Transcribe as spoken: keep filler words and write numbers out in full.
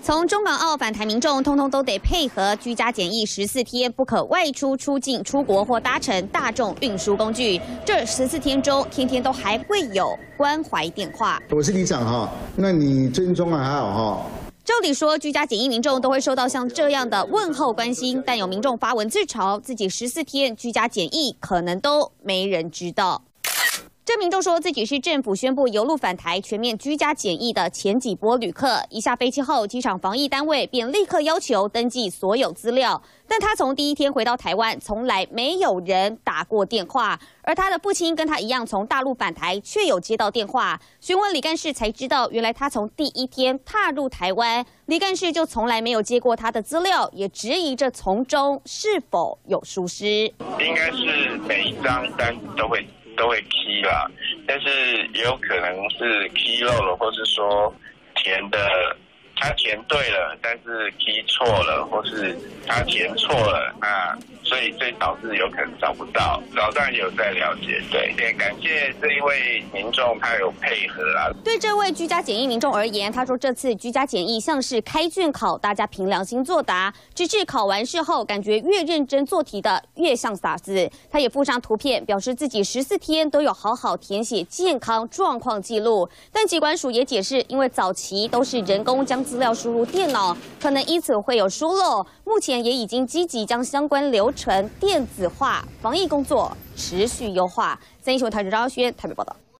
从中港澳返台民众，通通都得配合居家检疫十四天，不可外出、出境、出国或搭乘大众运输工具。这十四天中，天天都还会有关怀电话。 我是里长哈，那你追踪还好哈。 照理说，居家检疫民众都会受到像这样的问候关心，但有民众发文自嘲，自己十四天居家检疫，可能都没人知道。这民众说自己是政府宣布由陆返台全面居家检疫的前几波旅客，一下飞机后，机场防疫单位便立刻要求登记所有资料。但他从第一天回到台湾，从来没有人打过电话，而他的父亲跟他一样从大陆返台，却有接到电话。询问李干事才知道，原来他从第一天踏入台湾，李干事就从来没有接过他的资料，也质疑着从中是否有疏失。 应该是每一张单子都会。 都会 key 啦，但是也有可能是 key 漏了，或是说填的他填对了，但是 key 错了，或是他填错了，那所以这导致有可能找不到。早上有在了解，对，也感谢这一位民众他有配合啦。 对这位居家检疫民众而言，他说这次居家检疫像是开卷考，大家凭良心作答，直至考完试后，感觉越认真做题的越像傻子。他也附上图片，表示自己十四天都有好好填写健康状况记录。但疾管署也解释，因为早期都是人工将资料输入电脑，可能因此会有疏漏。目前也已经积极将相关流程电子化，防疫工作持续优化。三立新闻台记者张耀轩台北报道。